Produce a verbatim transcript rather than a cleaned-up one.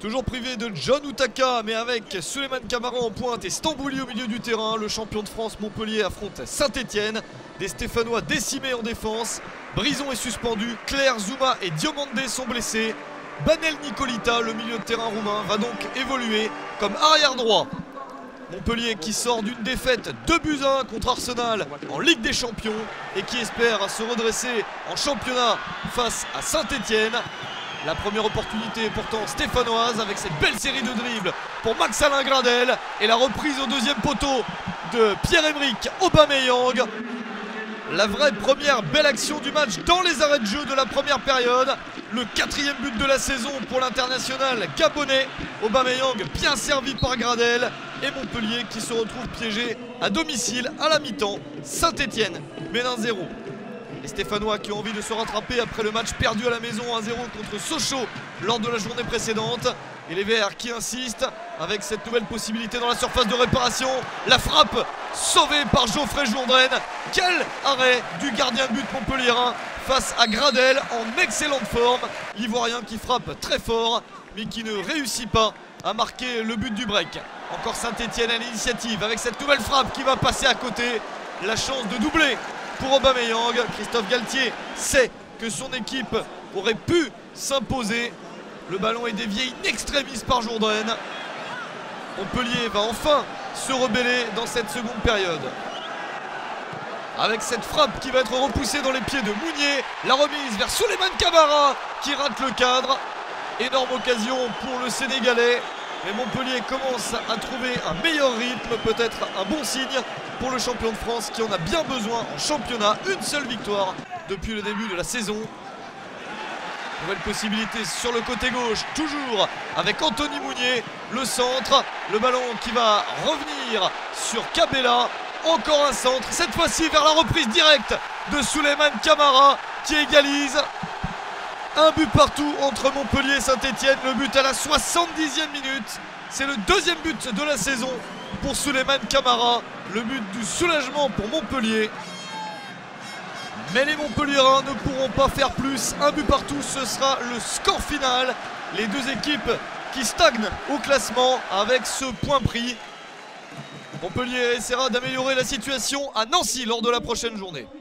Toujours privé de John Utaka, mais avec Souleymane Camara en pointe et Stambouli au milieu du terrain. Le champion de France Montpellier affronte Saint-Etienne. Des Stéphanois décimés en défense. Brison est suspendu, Claire, Zouma et Diomandé sont blessés. Banel Nicolita, le milieu de terrain roumain, va donc évoluer comme arrière droit. Montpellier qui sort d'une défaite deux buts à un contre Arsenal en Ligue des Champions et qui espère se redresser en championnat face à Saint-Etienne. La première opportunité est pourtant stéphanoise avec cette belle série de dribbles pour Max-Alain Gradel et la reprise au deuxième poteau de Pierre-Emerick Aubameyang. La vraie première belle action du match dans les arrêts de jeu de la première période. Le quatrième but de la saison pour l'international gabonais. Aubameyang bien servi par Gradel et Montpellier qui se retrouve piégé à domicile à la mi-temps. Saint-Etienne mène un zéro. Les Stéphanois qui ont envie de se rattraper après le match perdu à la maison un zéro contre Sochaux lors de la journée précédente. Et les Verts qui insistent avec cette nouvelle possibilité dans la surface de réparation. La frappe sauvée par Geoffrey Jourdain. Quel arrêt du gardien de but montpelliérain face à Gradel en excellente forme. L'Ivoirien qui frappe très fort mais qui ne réussit pas à marquer le but du break. Encore Saint-Etienne à l'initiative avec cette nouvelle frappe qui va passer à côté. La chance de doubler pour Aubameyang. Christophe Galtier sait que son équipe aurait pu s'imposer. Le ballon est dévié in extremis par Jourdain. Montpellier va enfin se rebeller dans cette seconde période. Avec cette frappe qui va être repoussée dans les pieds de Mounier. La remise vers Souleymane Camara qui rate le cadre. Énorme occasion pour le Sénégalais. Mais Montpellier commence à trouver un meilleur rythme, peut-être un bon signe pour le champion de France qui en a bien besoin en championnat. Une seule victoire depuis le début de la saison. Nouvelle possibilité sur le côté gauche, toujours avec Anthony Mounier. Le centre, le ballon qui va revenir sur Cabella. Encore un centre, cette fois-ci vers la reprise directe de Souleymane Camara qui égalise. Un but partout entre Montpellier et Saint-Etienne. Le but à la soixante-dixième minute. C'est le deuxième but de la saison pour Souleymane Camara. Le but du soulagement pour Montpellier. Mais les Montpelliérains ne pourront pas faire plus. Un but partout, ce sera le score final. Les deux équipes qui stagnent au classement avec ce point pris. Montpellier essaiera d'améliorer la situation à Nancy lors de la prochaine journée.